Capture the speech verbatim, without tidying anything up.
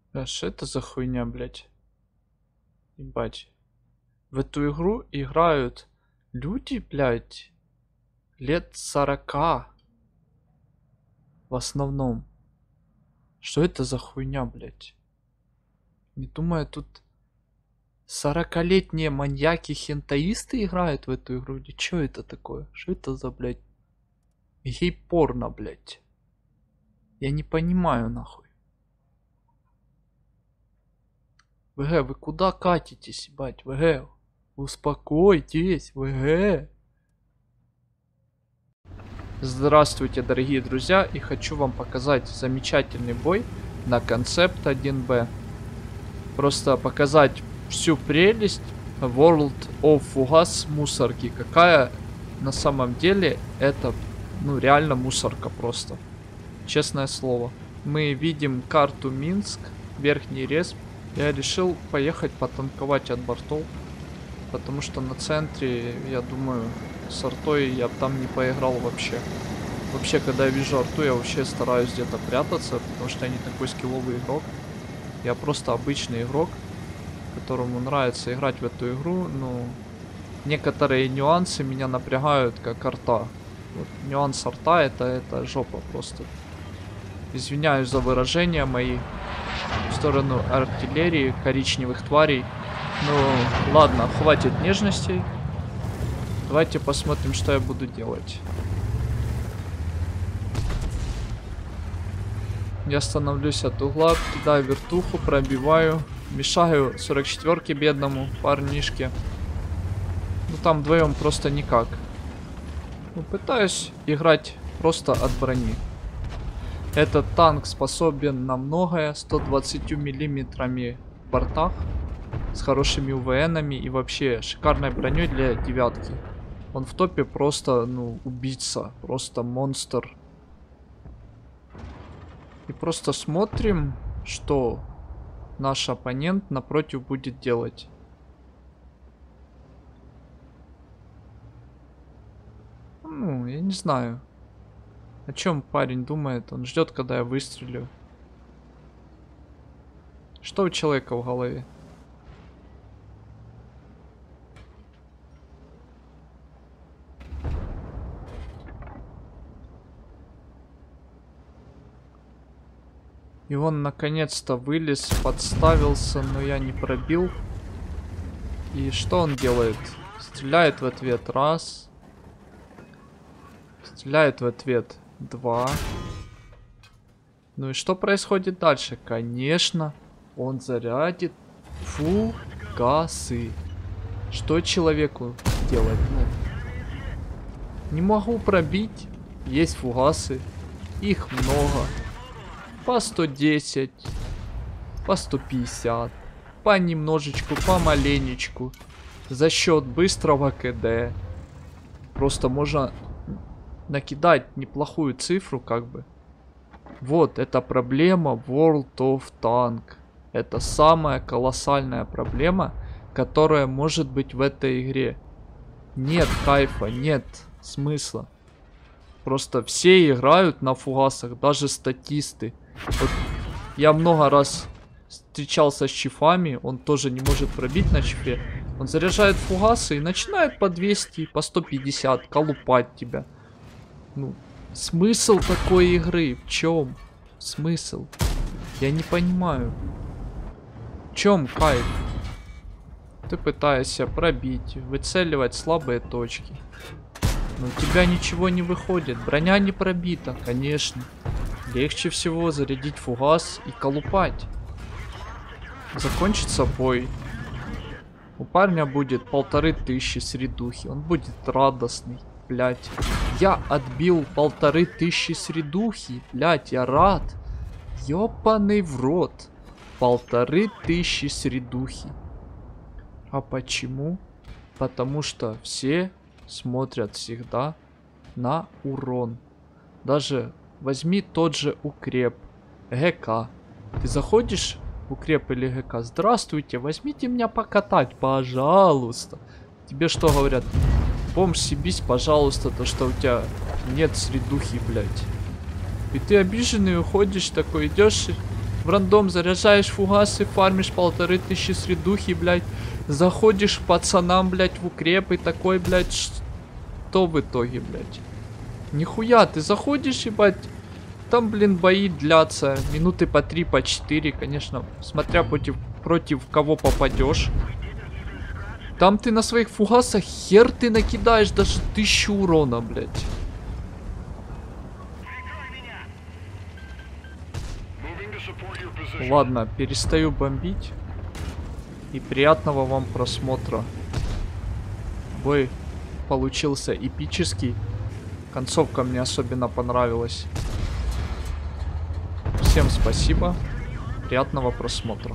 А что это за хуйня, блядь? Ебать. В эту игру играют люди, блядь, лет сорока. В основном. Что это за хуйня, блядь? Не думаю, тут сорокалетние маньяки-хентаисты играют в эту игру? Или что это такое? Что это за, блядь? Гей-порно, блядь. Я не понимаю, нахуй. ВГ, вы куда катитесь, ебать? ВГ, успокойтесь, ВГ. Здравствуйте, дорогие друзья, и хочу вам показать замечательный бой на концепт один бэ. Просто показать всю прелесть World of Fugas мусорки. Какая на самом деле это, ну, реально мусорка просто. Честное слово. Мы видим карту Минск, верхний рез. Я решил поехать потанковать от бортов, потому что на центре, я думаю, с артой я бы там не поиграл вообще. Вообще, когда я вижу арту, я вообще стараюсь где-то прятаться, потому что я не такой скилловый игрок. Я просто обычный игрок, которому нравится играть в эту игру, но некоторые нюансы меня напрягают, как арта. Вот, нюанс арта это, это жопа просто. Извиняюсь за выражения мои в сторону артиллерии, коричневых тварей. Ну, ладно, хватит нежностей. Давайте посмотрим, что я буду делать. Я становлюсь от угла, кидаю вертуху, пробиваю. Мешаю сорок четвёрке бедному парнишке. Ну там вдвоем просто никак. Ну, пытаюсь играть просто от брони. Этот танк способен на многое, сто двадцать миллиметрами в бортах, с хорошими УВНами и вообще шикарной броней для девятки. Он в топе просто, ну, убийца, просто монстр. И просто смотрим, что наш оппонент напротив будет делать. Ну, я не знаю. О чем парень думает? Он ждет, когда я выстрелю. Что у человека в голове? И он наконец-то вылез, подставился, но я не пробил. И что он делает? Стреляет в ответ раз. Стреляет в ответ два. Ну и что происходит дальше? Конечно, он зарядит фугасы. Что человеку делать? Ну, не могу пробить. Есть фугасы. Их много. По сто десять. По сто пятьдесят. Понемножечку, помаленечку. За счет быстрого КД. Просто можно накидать неплохую цифру, как бы. Вот, это проблема World of Tank. Это самая колоссальная проблема, которая может быть в этой игре. Нет кайфа, нет смысла. Просто все играют на фугасах, даже статисты. Вот я много раз встречался с чифами, он тоже не может пробить на чифе. Он заряжает фугасы и начинает по двести, по сто пятьдесят колупать тебя. Ну, смысл такой игры? В чем смысл? Я не понимаю. В чем кайф? Ты пытаешься пробить, выцеливать слабые точки. Но у тебя ничего не выходит. Броня не пробита, конечно. Легче всего зарядить фугас и колупать. Закончится бой. У парня будет полторы тысячи средухи. Он будет радостный. Блять, я отбил полторы тысячи средухи. Блять, я рад. Ёбаный в рот. Полторы тысячи средухи. А почему? Потому что все смотрят всегда на урон. Даже возьми тот же укреп. ГК. Ты заходишь в укреп или ГК? Здравствуйте, возьмите меня покатать, пожалуйста. Тебе что говорят? Помощь себись, пожалуйста, то что у тебя нет средухи, блядь. И ты обиженный уходишь, такой идешь В рандом заряжаешь фугасы, фармишь полторы тысячи средухи, блядь. Заходишь пацанам, блядь, в укреп и такой, блядь, что в итоге, блядь? Нихуя, ты заходишь, ебать, там, блин, бои длятся минуты по три, по четыре, конечно, смотря против, против кого попадешь. Там ты на своих фугасах хер ты накидаешь даже тысячу урона, блядь. Ладно, перестаю бомбить. И приятного вам просмотра. Бой получился эпический. Концовка мне особенно понравилась. Всем спасибо. Приятного просмотра.